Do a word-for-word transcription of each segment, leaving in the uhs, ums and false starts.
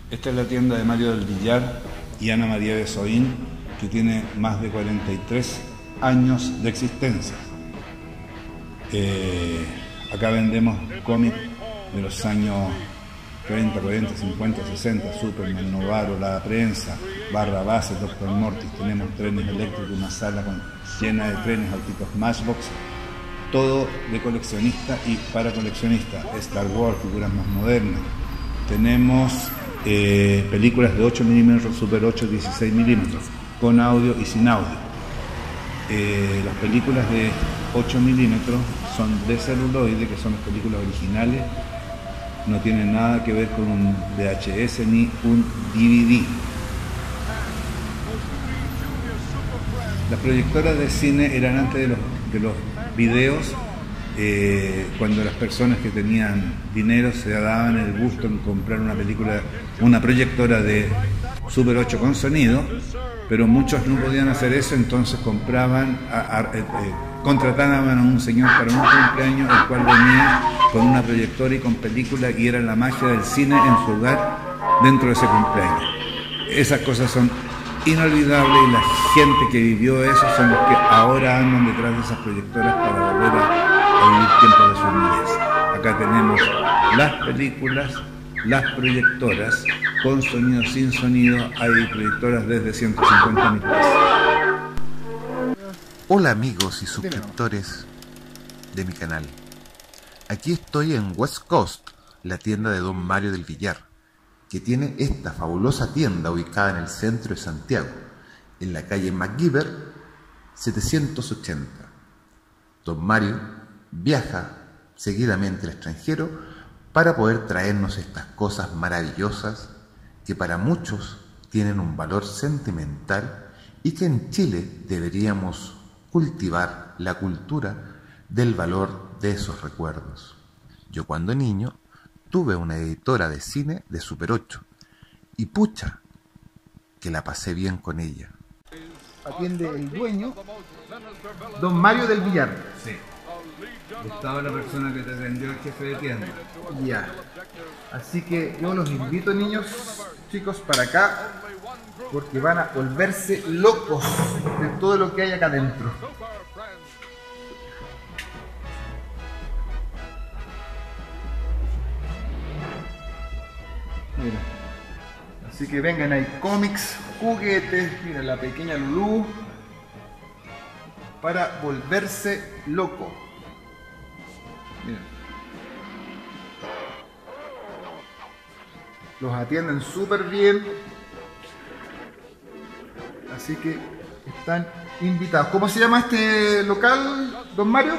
Esta es la tienda de Mario del Villar y Ana María Besoín, que tiene más de cuarenta y tres años de existencia. Eh, acá vendemos cómics de los años treinta, cuarenta, cincuenta, sesenta, Superman, Novaro, La Prensa, Barra Base, Doctor Mortis. Tenemos trenes eléctricos, una sala con, llena de trenes, autitos Matchbox, todo de coleccionista y para coleccionista. Star Wars, figuras más modernas. Tenemos eh, películas de ocho milímetros, Super ocho, dieciséis milímetros, con audio y sin audio. Eh, las películas de ocho milímetros son de celuloide, que son las películas originales, no tienen nada que ver con un V H S ni un D V D. Las proyectoras de cine eran antes de los, de los videos, eh, cuando las personas que tenían dinero se daban el gusto en comprar una película, una proyectora de Super ocho con sonido, pero muchos no podían hacer eso, entonces compraban, a, a, eh, contrataban a un señor para un cumpleaños, el cual venía con una proyectora y con película, y era la magia del cine en su hogar dentro de ese cumpleaños. Esas cosas son inolvidables y la gente que vivió eso son los que ahora andan detrás de esas proyectoras para volver a, a vivir tiempos de su niñez. Acá tenemos las películas, las proyectoras, con sonido, sin sonido. Hay proyectoras desde ciento cincuenta mil pesos. Hola amigos y suscriptores de mi canal. Aquí estoy en West Coast, la tienda de Don Mario del Villar, que tiene esta fabulosa tienda ubicada en el centro de Santiago, en la calle MacGyver setecientos ochenta. Don Mario viaja seguidamente al extranjero para poder traernos estas cosas maravillosas que para muchos tienen un valor sentimental y que en Chile deberíamos cultivar la cultura del valor de esos recuerdos. Yo cuando niño tuve una editora de cine de Super ocho y pucha que la pasé bien con ella. Atiende el dueño, Don Mario del Villar. Sí. Gustavo, la persona que te atendió, el jefe de tienda. Ya. Así que yo los invito, niños, chicos, para acá, porque van a volverse locos de todo lo que hay acá adentro. Mira. Así que vengan, hay cómics, juguetes, mira la pequeña Lulú, para volverse loco. Mira. Los atienden súper bien, así que están invitados. ¿Cómo se llama este local, Don Mario?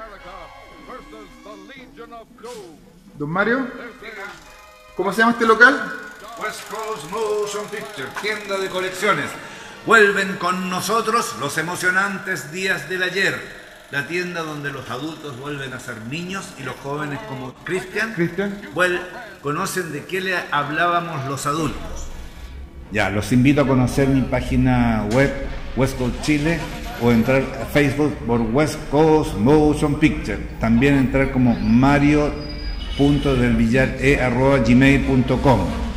Don Mario, ¿cómo se llama este local? West Coast Motion Picture, tienda de colecciones. Vuelven con nosotros los emocionantes días del ayer. La tienda donde los adultos vuelven a ser niños y los jóvenes como Cristian conocen de qué le hablábamos los adultos. Ya, los invito a conocer mi página web West Coast Chile o entrar a Facebook por West Coast Motion Picture. También entrar como mario punto del villar e arroba gmail punto com.